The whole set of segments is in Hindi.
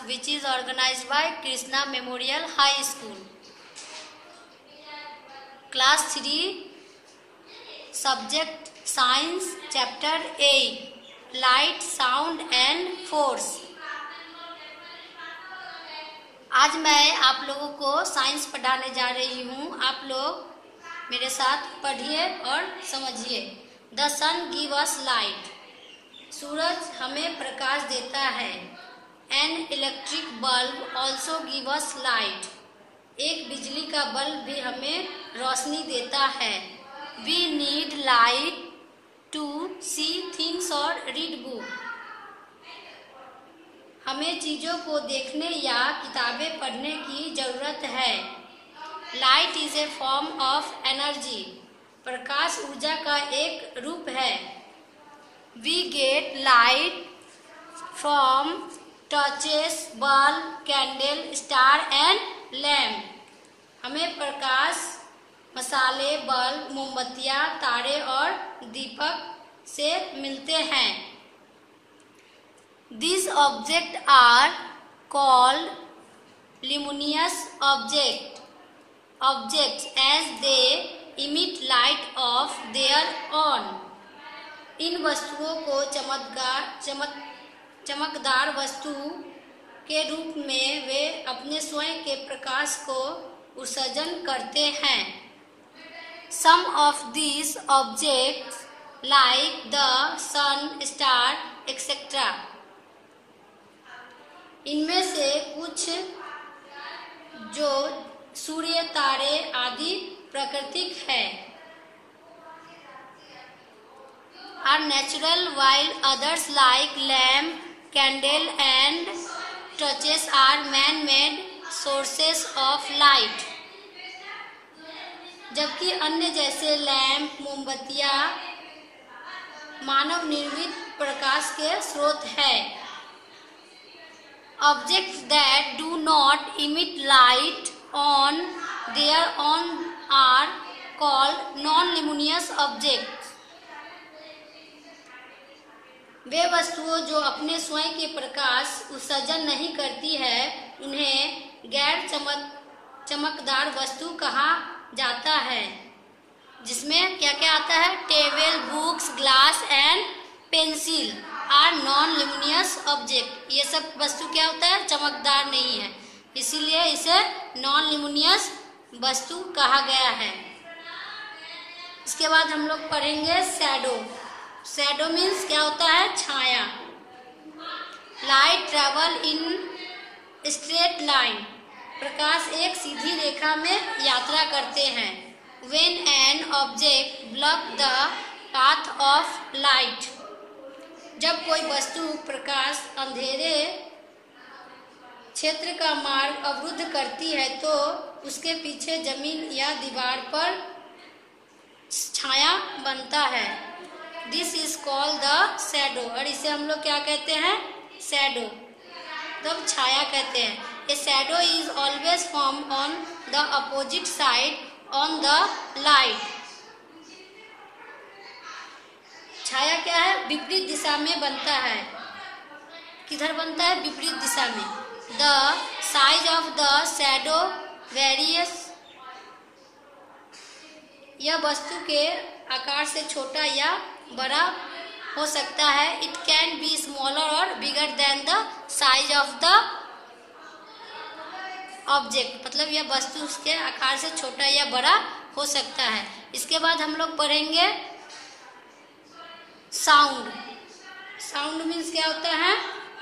which is organized by Krishna Memorial High School. Class 3, Subject Science, Chapter 8, Light, Sound and Force. आज मैं आप लोगों को साइंस पढ़ाने जा रही हूँ। आप लोग मेरे साथ पढ़िए और समझिए। The sun give us light, सूरज हमें प्रकाश देता है। An electric bulb also give us light, एक बिजली का बल्ब भी हमें रोशनी देता है। We need light to see things और रीड बुक, हमें चीजों को देखने या किताबें पढ़ने की जरूरत है। Light is a form of energy, प्रकाश ऊर्जा का एक रूप है। We get light from torches, bulb, candle, star and lamp, हमें प्रकाश मसाले, बल्ब, मोमबत्तियां, तारे और दीपक से मिलते हैं। These objects are called luminous objects as they emit light of their own. इन वस्तुओं को चमकदार वस्तु के रूप में वे अपने स्वयं के प्रकाश को उत्सर्जन करते हैं। Some of these objects like the sun, star, etc. इनमें से कुछ जो सूर्य, तारे आदि प्राकृतिक है, are natural, while others like lamp, candle and torches are man-made sources of light. जबकि अन्य जैसे लैंप, मोमबत्तियां मानव निर्मित प्रकाश के स्रोत है। Objects that do not emit light on their own are called non-luminous objects. वे वस्तुओं जो अपने स्वयं के प्रकाश उत्सर्जन नहीं करती है, उन्हें गैर चमकदार वस्तु कहा जाता है। जिसमें क्या क्या आता है? Table, books, glass and pencil are non luminous object. ये सब वस्तु क्या होता है? चमकदार नहीं है, इसीलिए इसे नॉन ल्यूमिनियस वस्तु कहा गया है। इसके बाद हम लोग पढ़ेंगे शैडो। शैडो मीन्स क्या होता है? छाया। Light travel in straight line, प्रकाश एक सीधी रेखा में यात्रा करते हैं। When an object block the path of light, जब कोई वस्तु प्रकाश अंधेरे क्षेत्र का मार्ग अवरुद्ध करती है तो उसके पीछे जमीन या दीवार पर छाया बनता है। This is called the shadow, और इसे हम लोग क्या कहते हैं? शैडो, तब छाया कहते हैं। A shadow is always form on the opposite side on the light. छाया क्या है? विपरीत दिशा में बनता है। किधर बनता है? विपरीत दिशा में। The size of the shadow varies, यह वस्तु के आकार से छोटा या बड़ा हो सकता है। इट कैन बी स्मॉलर और bigger than the size of the object, मतलब यह वस्तु उसके आकार से छोटा या बड़ा हो सकता है। इसके बाद हम लोग पढ़ेंगे साउंड। साउंड मीन्स क्या होता है?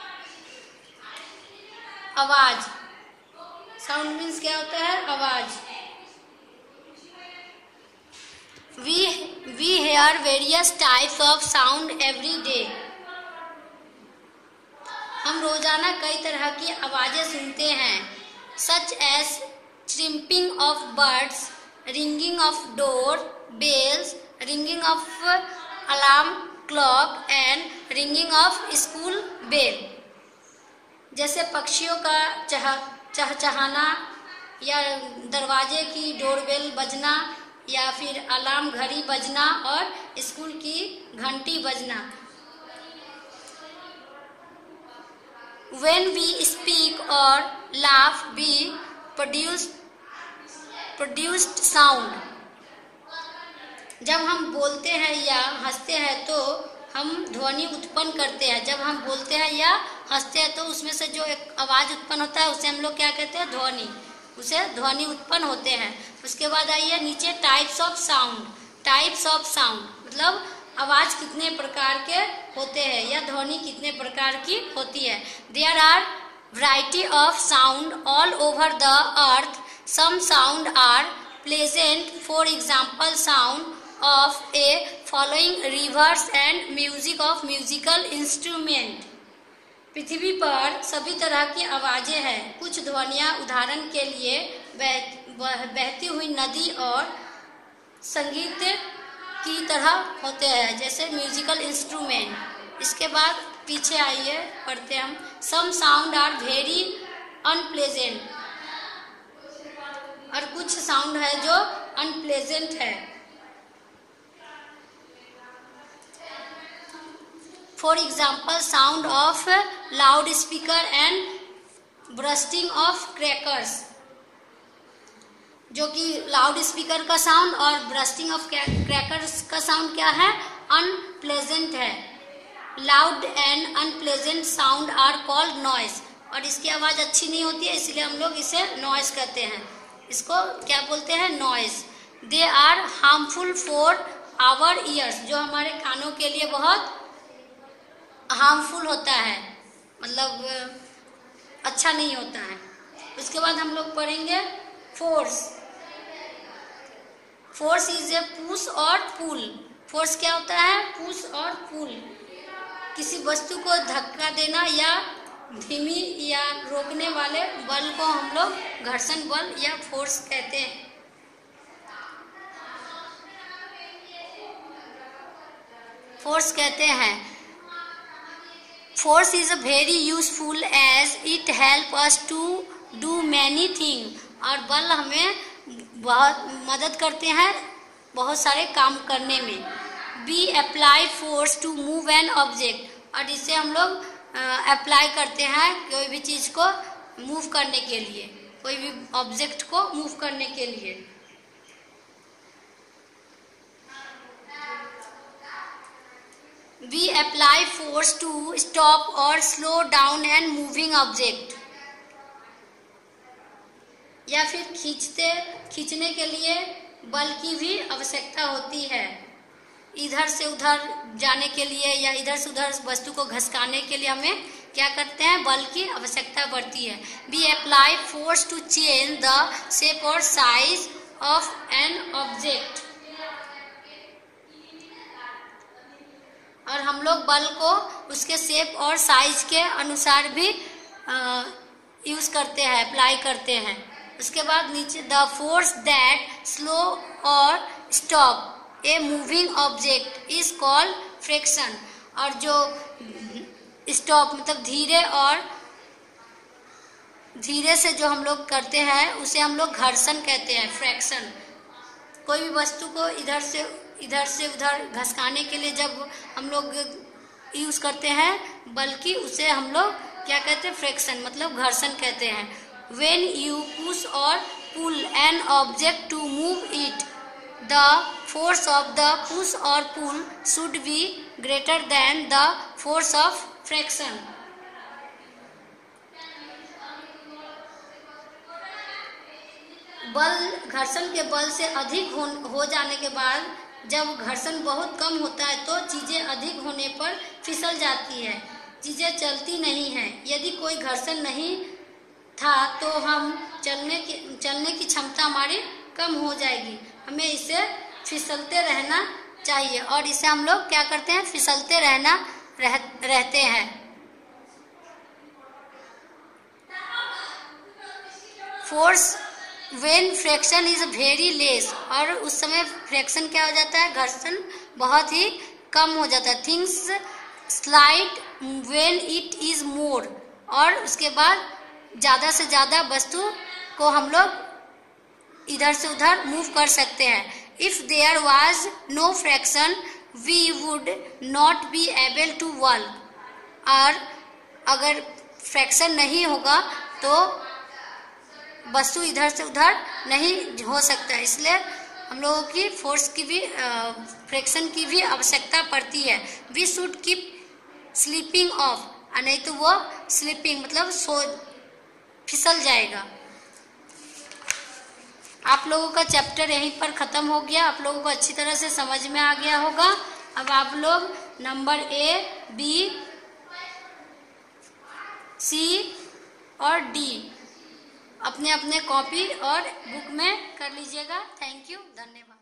आवाज। साउंड मीन्स क्या होता है? आवाज। We hear various types of sound every day. हम रोजाना कई तरह की आवाजें सुनते हैं। Such as chirping of birds, ringing of door bells, ringing of alarm clock and ringing of school bell. जैसे पक्षियों का चहचहाना या दरवाजे की डोरबेल बजना या फिर अलार्म घड़ी बजना और स्कूल की घंटी बजना। When we speak or laugh, we produced sound. जब हम बोलते हैं या हंसते हैं तो हम ध्वनि उत्पन्न करते हैं। जब हम बोलते हैं या हंसते हैं तो उसमें से जो एक आवाज उत्पन्न होता है उसे हम लोग क्या कहते हैं? ध्वनि। उसे ध्वनि उत्पन्न होते हैं। उसके बाद आइए नीचे types of sound. Types of sound मतलब आवाज कितने प्रकार के होते हैं या ध्वनि कितने प्रकार की होती है। There are variety of sound all over the earth. Some sound are pleasant, for example sound of a following rivers and music of musical instrument. पृथ्वी पर सभी तरह की आवाजें हैं। कुछ ध्वनियाँ उदाहरण के लिए बहती हुई नदी और संगीत की तरह होते हैं, जैसे म्यूजिकल इंस्ट्रूमेंट। इसके बाद पीछे आइए पढ़ते हैं हम। Some sound are very unpleasant, और कुछ साउंड है जो अनप्लेजेंट है। For example, sound of loudspeaker and bursting of crackers. जो कि लाउड स्पीकर का साउंड और ब्रस्टिंग ऑफ क्रैकर्स का साउंड क्या है? अनप्लेजेंट है। Loud and unpleasant sound are called noise, और इसकी आवाज अच्छी नहीं होती है इसलिए हम लोग इसे नॉइस कहते हैं। इसको क्या बोलते हैं? Noise. They are harmful for our ears, जो हमारे कानों के लिए बहुत हार्मफुल होता है, मतलब अच्छा नहीं होता है। उसके बाद हम लोग पढ़ेंगे force. Force is a push और पुल। फोर्स क्या होता है? पुश और पुल। किसी वस्तु को धक्का देना या धीमी या रोकने वाले बल को हम लोग घर्षण बल या फोर्स कहते हैं। फोर्स कहते हैं। Force is very useful as it help us to do many things. और बल हमें बहुत मदद करते हैं बहुत सारे काम करने में। We apply force to move an object, और इसे हम लोग अप्लाई करते हैं कोई भी चीज को मूव करने के लिए, कोई भी ऑब्जेक्ट को मूव करने के लिए। We apply force to stop or slow down an moving object. या फिर खींचने के लिए बल की भी आवश्यकता होती है। इधर से उधर जाने के लिए या इधर से उधर वस्तु को घसकाने के लिए हमें क्या करते हैं? बल की आवश्यकता पड़ती है। We apply force to change the shape or size of an object. और हम लोग बल को उसके शेप और साइज के अनुसार भी यूज करते हैं, अप्लाई करते हैं। उसके बाद नीचे द फोर्स दैट स्लो और stop a moving object is called friction. और जो स्टॉप मतलब धीरे से जो हम लोग करते हैं उसे हम लोग घर्षण कहते हैं, फ्रिक्शन। कोई भी वस्तु को इधर से उधर घसकाने के लिए जब हम लोग यूज करते हैं बल्कि उसे हम लोग क्या कहते हैं? फ्रिक्शन मतलब घर्षण कहते हैं। When you push or pull an object to move it, the force of the push or pull should be greater than the force of friction. बल घर्षण के बल से अधिक हो जाने के बाद जब घर्षण बहुत कम होता है तो चीजें अधिक होने पर फिसल जाती है, चीजें चलती नहीं है। यदि कोई घर्षण नहीं था तो हम चलने की क्षमता हमारी कम हो जाएगी। हमें इसे फिसलते रहना चाहिए और इसे हम लोग क्या करते हैं? फिसलते रहते हैं। Force when fraction is very less, और उस समय फ्रैक्शन क्या हो जाता है? घर्षण बहुत ही कम हो जाता है। Things slide when it is more, और उसके बाद ज्यादा से ज्यादा वस्तु को हम लोग इधर से उधर मूव कर सकते हैं। If there was no fraction we would not be able to work, और अगर फ्रैक्शन नहीं होगा तो वस्तु इधर से उधर नहीं हो सकता, इसलिए हम लोगों की फोर्स की भी फ्रैक्शन की भी आवश्यकता पड़ती है। We should keep sleeping off, नहीं तो वो स्लीपिंग मतलब सो फिसल जाएगा। आप लोगों का चैप्टर यहीं पर खत्म हो गया, आप लोगों को अच्छी तरह से समझ में आ गया होगा। अब आप लोग नंबर ए, बी, सी और डी अपने अपने कॉपी और बुक में कर लीजिएगा। थैंक यू, धन्यवाद।